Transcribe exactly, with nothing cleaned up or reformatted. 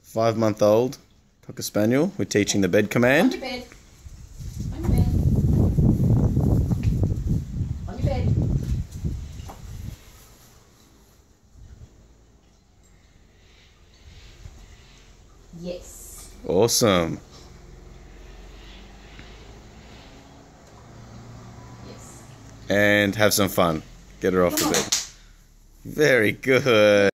five-month-old Cocker Spaniel. We're teaching the bed command. On your bed. On your bed. On your bed. Yes. Awesome. Yes. And have some fun. Get her off Come the on. bed. Very good.